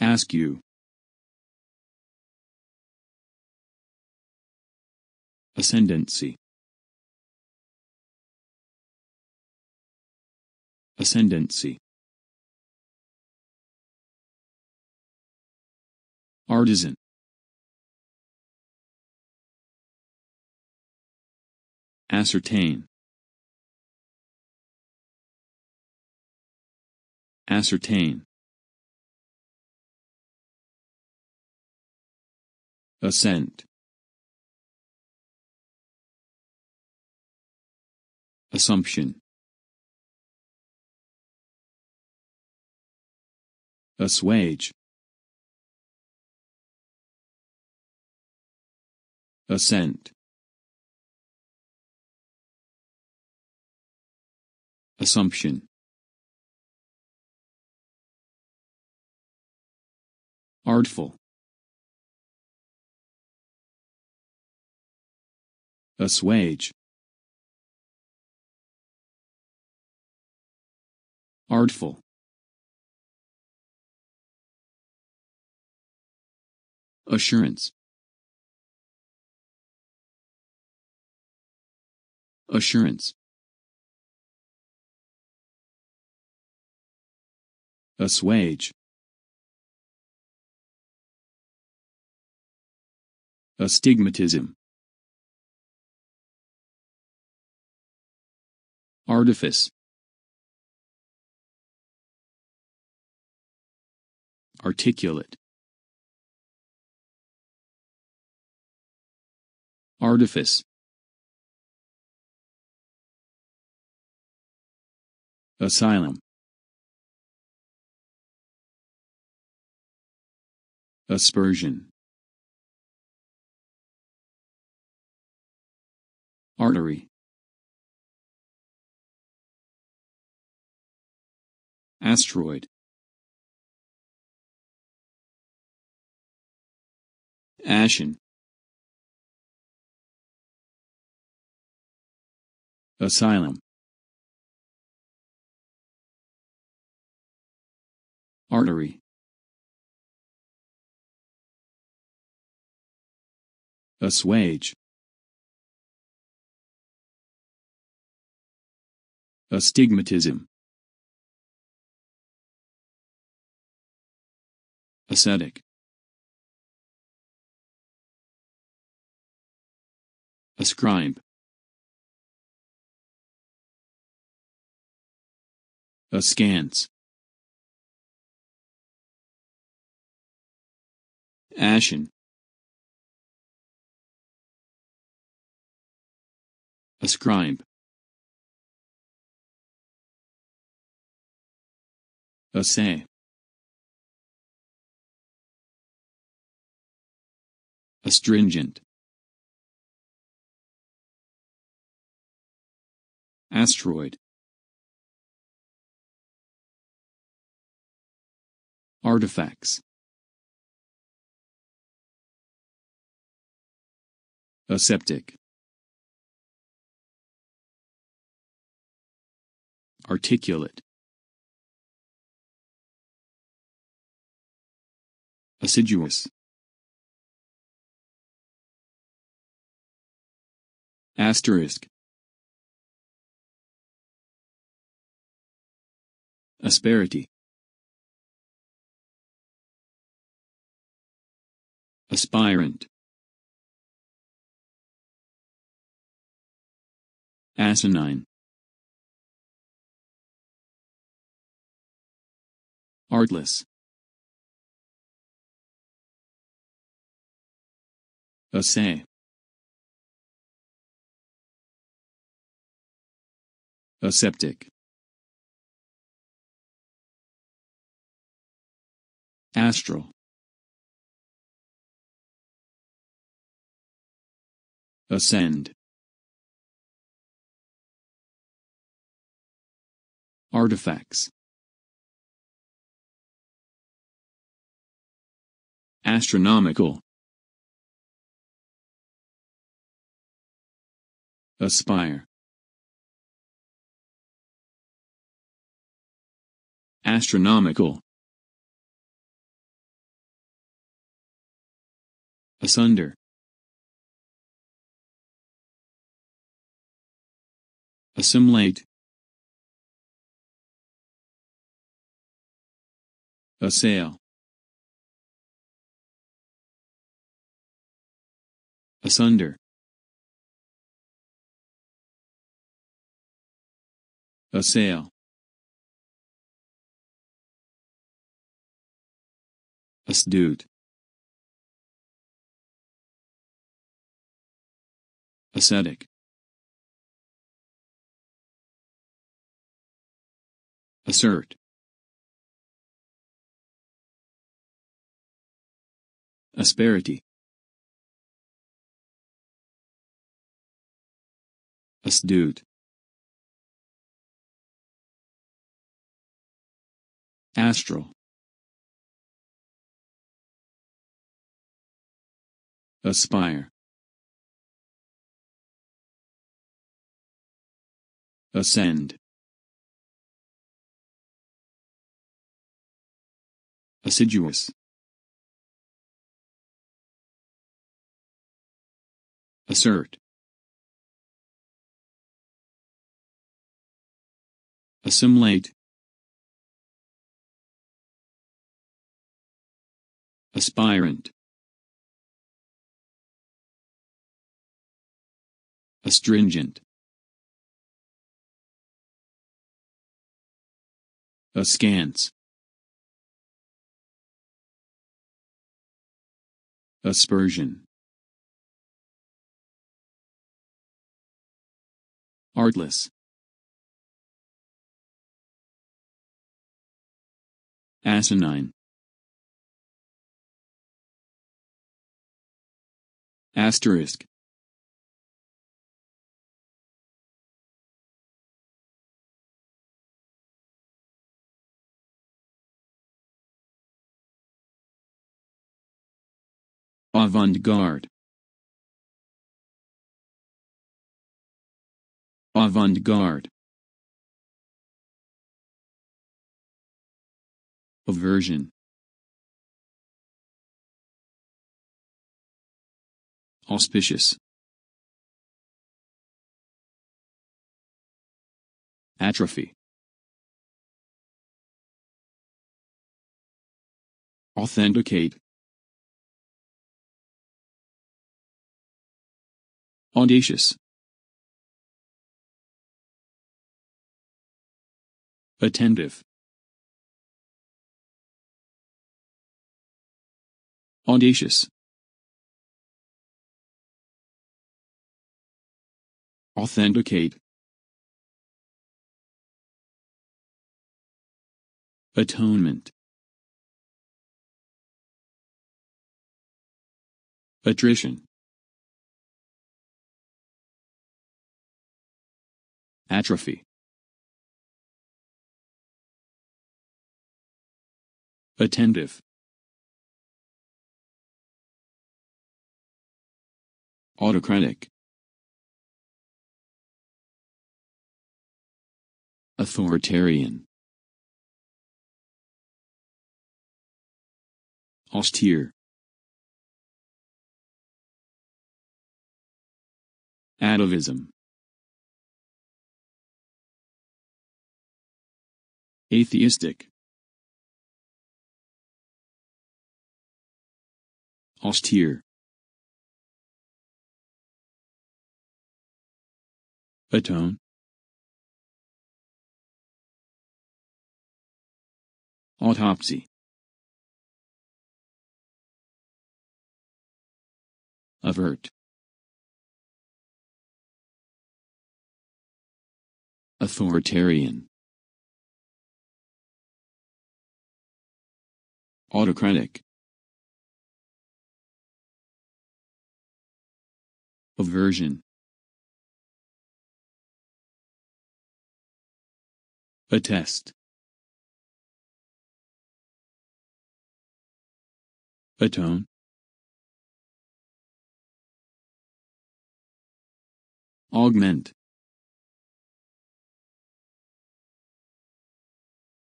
Askew. Ascendancy. Ascendancy. Artisan. Ascertain. Ascertain. Assent. Assumption. Assuage. Assent. Assumption. Artful. Assuage. Artful. Assurance. Assurance. Assuage. Astigmatism. Artifice. Articulate. Artifice. Asylum. Aspersion. Artery. Asteroid. Ashen. Asylum. Artery. Assuage. Astigmatism. Ascetic. Ascribe. Askance. Ashen. Ascribe. Assay. Astringent. Asteroid. Artifacts. Aseptic. Articulate. Assiduous. Asterisk. Asperity. Aspirant. Asinine. Artless. Assay. Aseptic. Astral. Ascend. Artifacts. Astronomical. Aspire. Astronomical. asunder, assimilate, assail, asunder, assail, astute, ascetic, assert, asperity, astute, astral, aspire, ascend, assiduous, assert, assimilate, aspirant, astringent, askance, aspersion, artless, asinine, asterisk, avant-garde, avant-garde, aversion, auspicious, atrophy, authenticate, audacious, attentive, audacious, authenticate, atonement, attrition, atrophy, attentive, autocratic, authoritarian, austere, atavism, atheistic, austere, atone, autopsy, avert, authoritarian, autocratic, aversion, attest, atone, augment,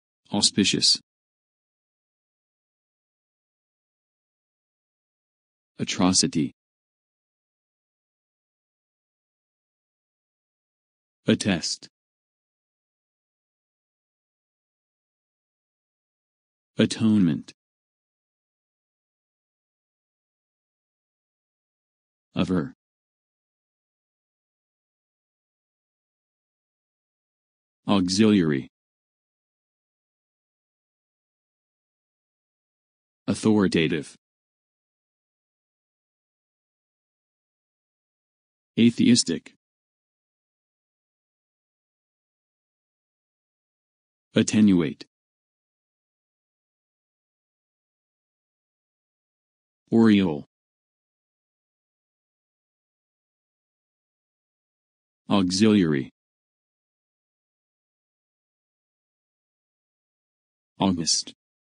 auspicious, atrocity, attest, atonement, aver, auxiliary, authoritative, atheistic, attenuate, aureole, auxiliary, August,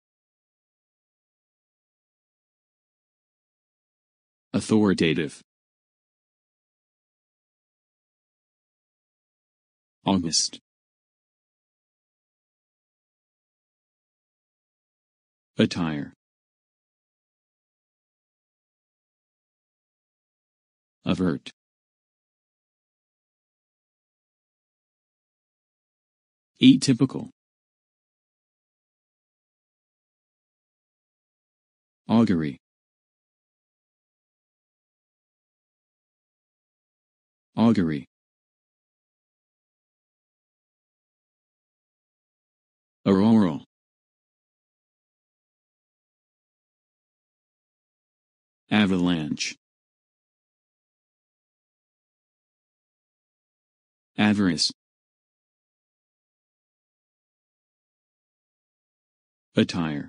authoritative, August, attire, avert, atypical, augury, augury, auroral, avalanche, avarice, attire,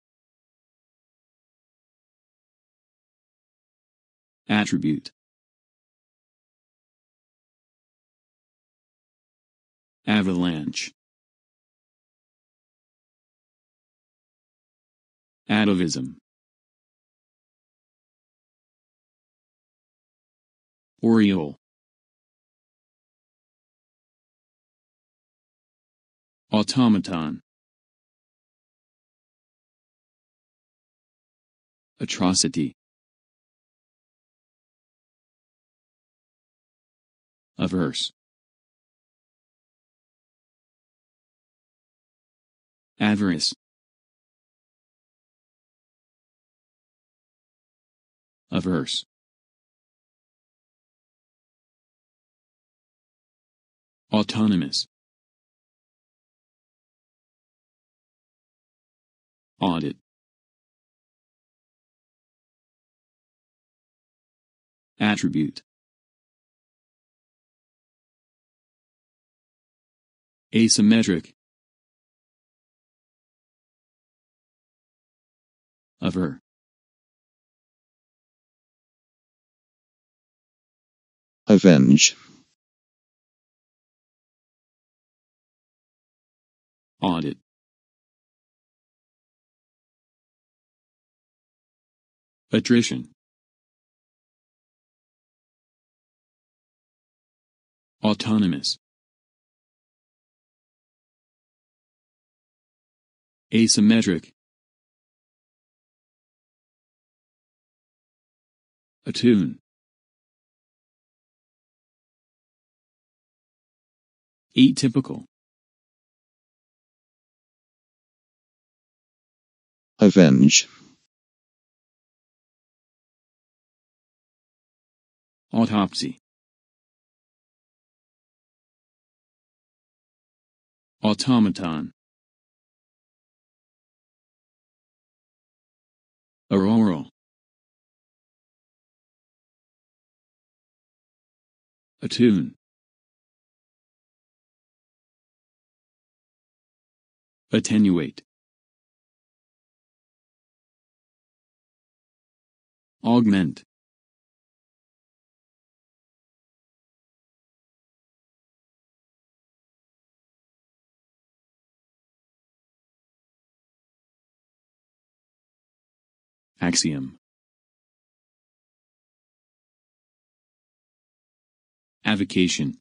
attribute, avalanche, atavism, aureole, automaton, atrocity, averse, avarice, averse, autonomous, audit, attribute, asymmetric, aver, avenge, audit, attrition, autonomous, asymmetric, attune, atypical, avenge, autopsy, automaton, auroral, attune, attenuate, augment, axiom, avocation,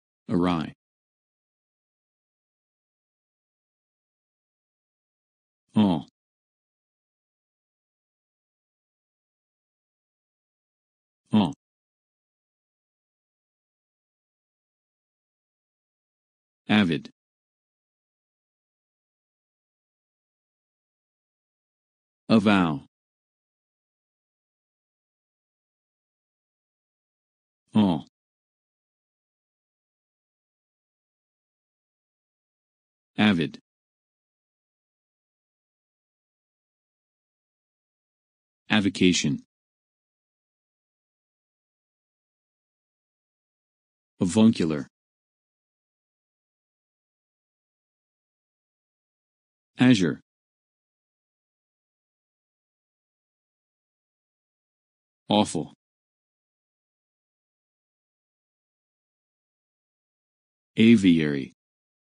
awry, all, all, avid, avow, all, avid, avocation, avuncular, azure, awful, aviary,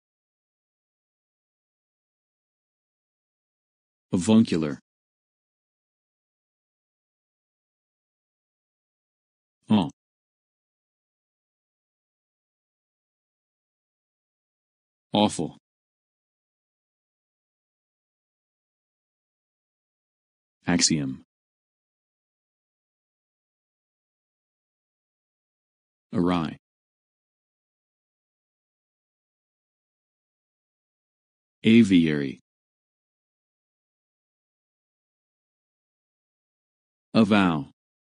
avuncular, all, awful, axiom, awry, aviary, avow,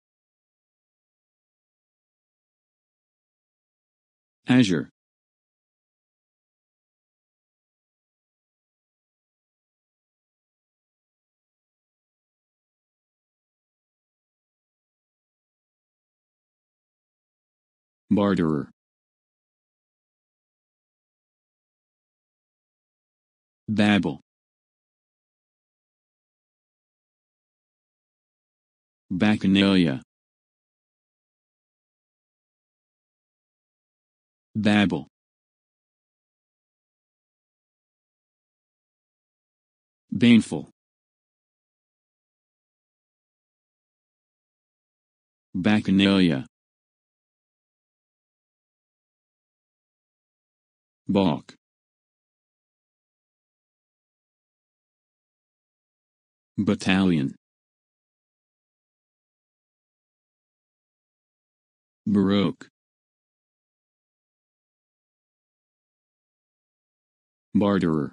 azure, barterer, babble, bacchanalia, babble, baneful, bacchanalia, balk, battalion, baroque, barterer,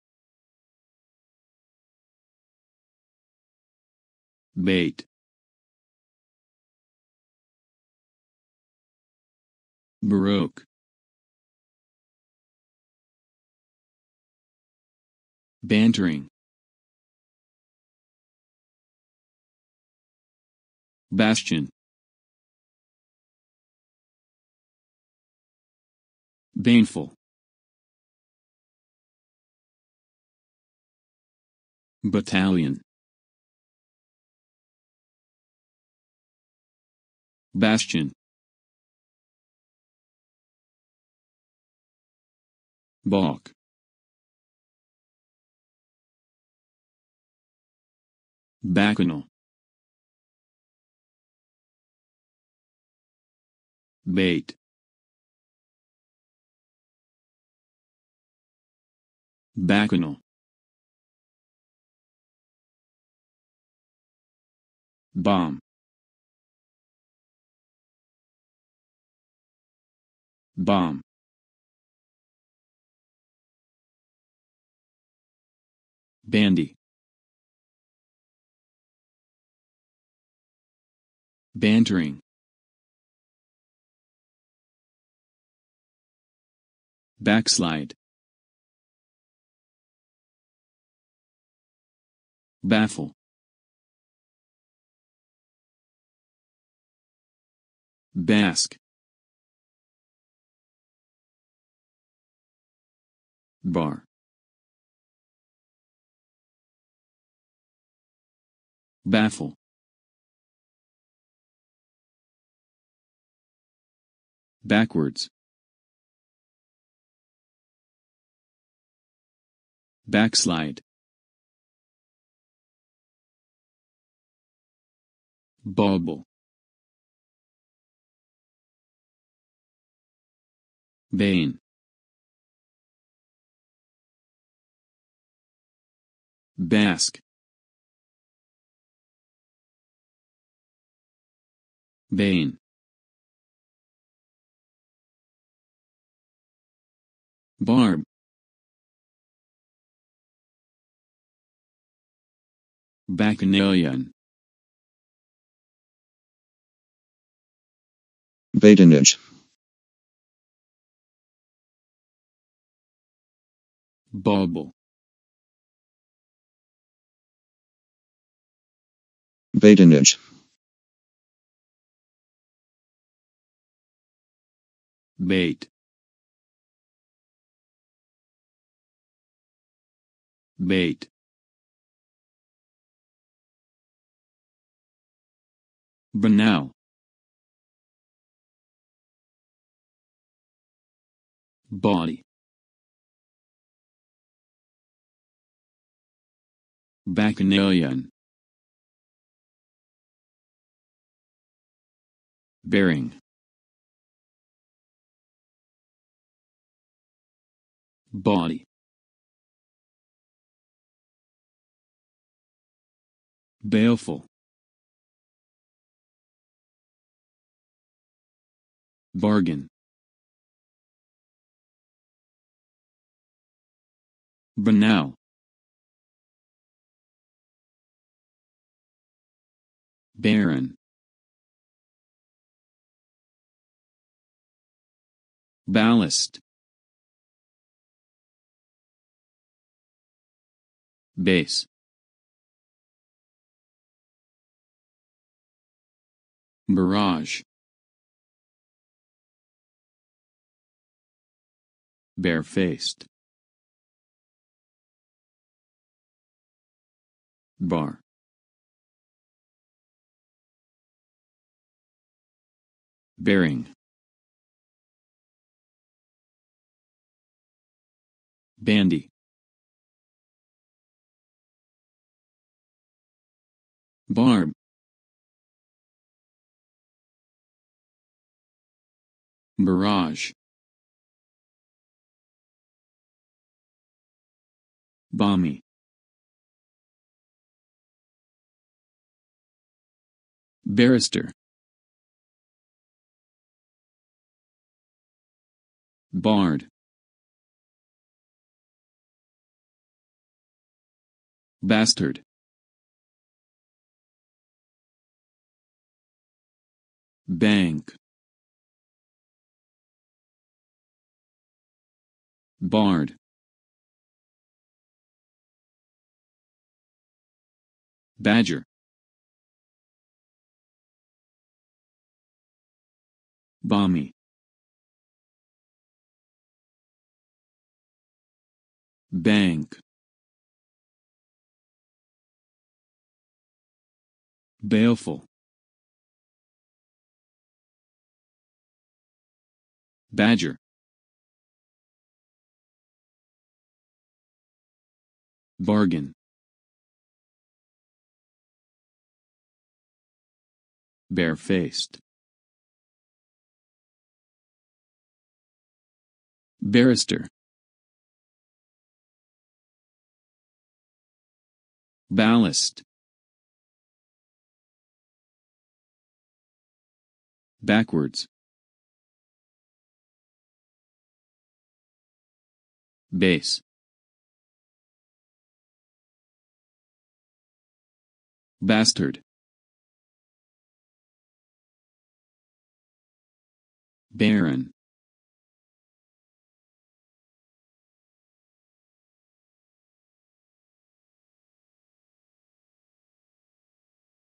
bait, baroque, bantering, bastion, baneful, battalion, bastion, balk, bacchanal, bait, bacchanal, bomb, bomb, bandy, bantering, backslide, baffle, bask, bar, baffle, backwards, backslide, bauble, bane, Bask. Bane. Barb. Bacchanalian. Badinage. Bauble. Badinage. Bait. Bait. Banal. Body. Bacchanalian. Bearing. Body. Baleful. Bargain. Banal. Barren. Ballast. Base. Barrage. Barefaced. Bar. Bearing. Bandy. Barb. Barrage. Balmy. Barrister. Bard. Bastard. Bank. Bard. Badger. Balmy. Bank. Baleful. Badger. Bargain. Barefaced. Barrister. Ballast. Backwards. Base. Bastard. Barren.